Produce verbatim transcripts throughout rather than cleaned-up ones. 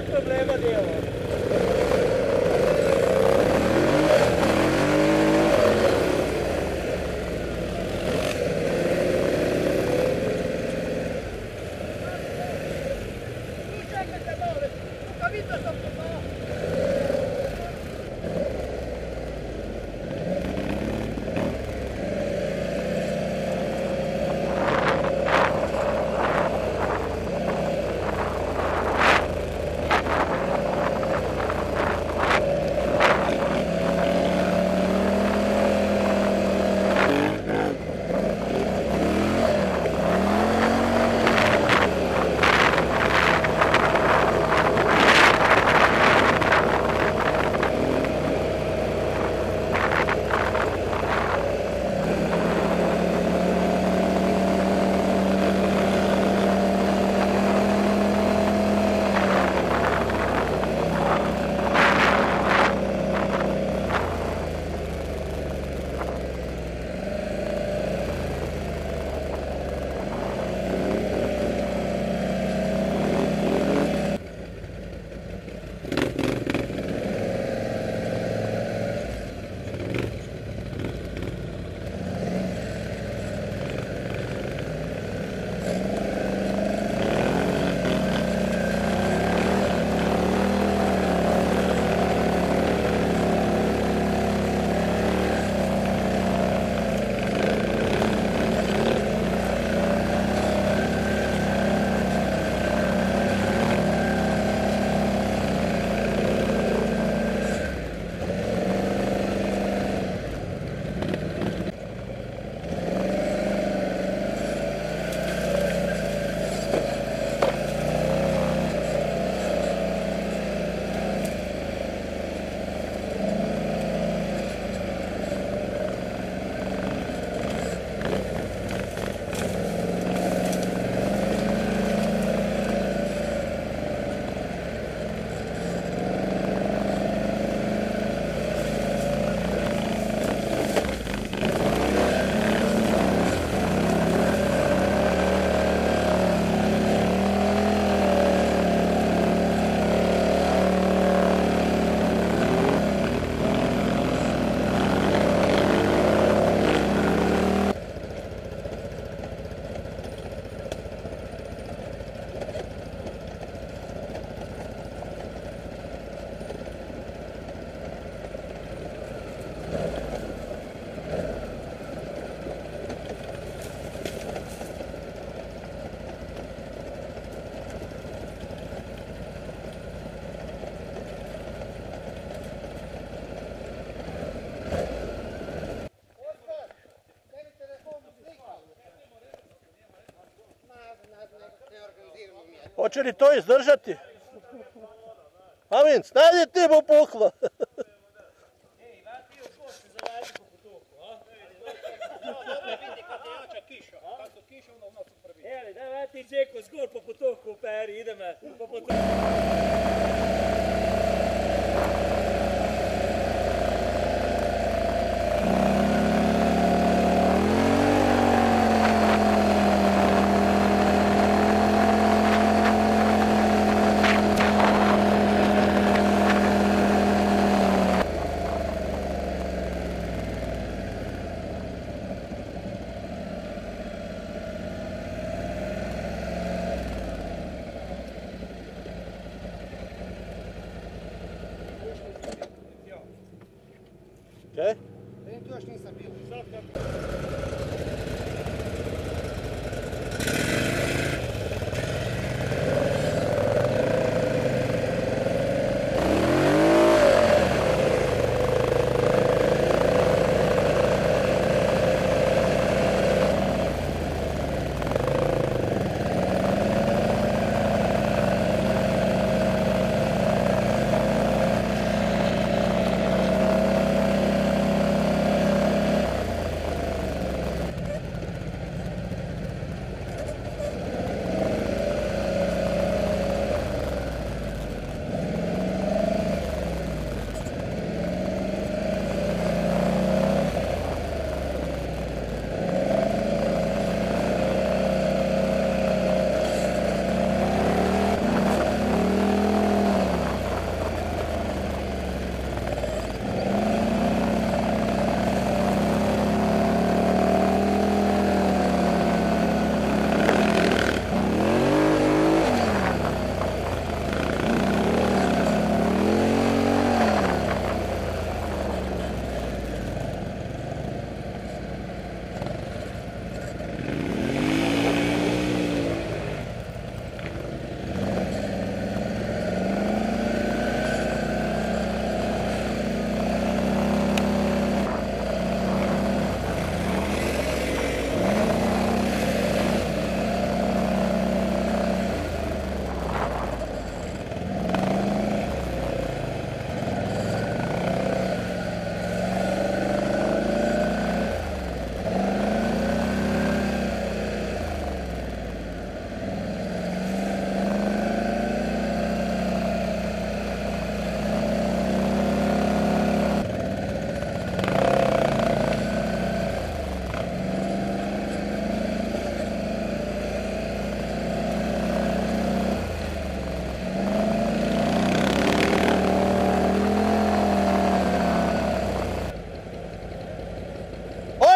problema dele. Hoće li to izdržati? Amin, snajdi ti mu puklo. Ej, vrati još gošće za radiku po toku, a? Vidi kad je jača kiša, a? Kako kiša onda u nocu prvi. Eli, daj vrati Đeko zgor po potoku u peri, ideme po potoku. Kaj? Vidim, tu još nisam bio.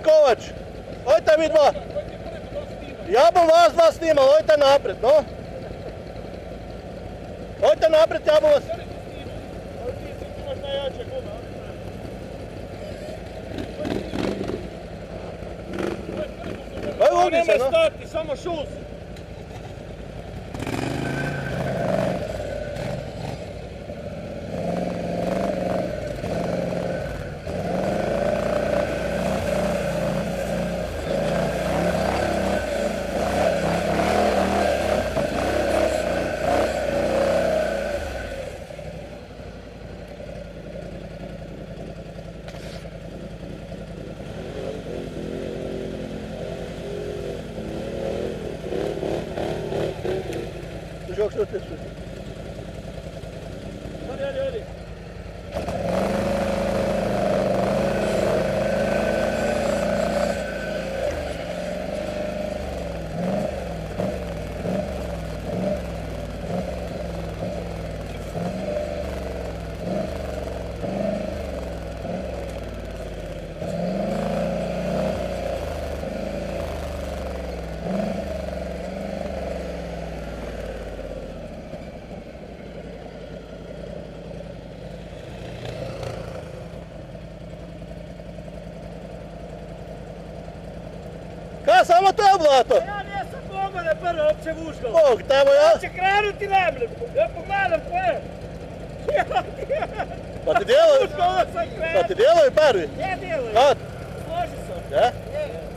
Kovač, ojte vi dva. Ja bom vas dva snimal, ojte napred, no. Ojte napred, ja bom vas... Aj vodi se, no. Stati, samo šuz. Çok çok teşekkür. Hadi hadi hadi. Kaj, samo to je blato? Ja nisam mogao da prvo uopće vuškao. Bog, tamo ja... Ja će krenuti nemljem. Ja pogledam ko je. Pa ti djeluj, Vuškao sam krenuti. pa ti djeluj prvi. Ja djelujem. A, Složi sam. ja? Je.